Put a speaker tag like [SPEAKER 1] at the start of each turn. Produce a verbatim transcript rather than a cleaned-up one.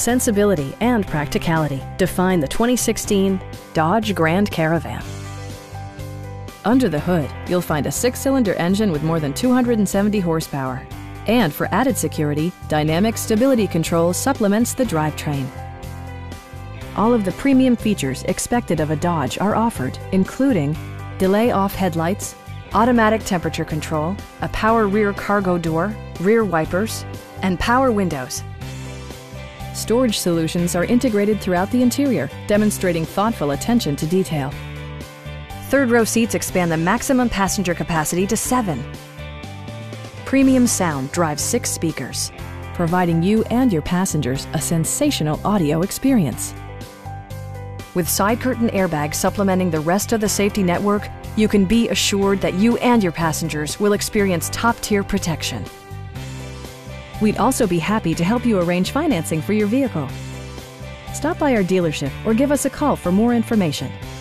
[SPEAKER 1] sensibility and practicality define the twenty sixteen Dodge Grand Caravan. Under the hood, you'll find a six-cylinder engine with more than two hundred seventy horsepower. And for added security, dynamic stability control supplements the drivetrain. All of the premium features expected of a Dodge are offered, including delay-off headlights, automatic temperature control, a power rear cargo door, rear wipers, and power windows. Storage solutions are integrated throughout the interior, demonstrating thoughtful attention to detail. Third row seats expand the maximum passenger capacity to seven. Premium sound drives six speakers, providing you and your passengers a sensational audio experience. With side curtain airbags supplementing the rest of the safety network, you can be assured that you and your passengers will experience top-tier protection. We'd also be happy to help you arrange financing for your vehicle. Stop by our dealership or give us a call for more information.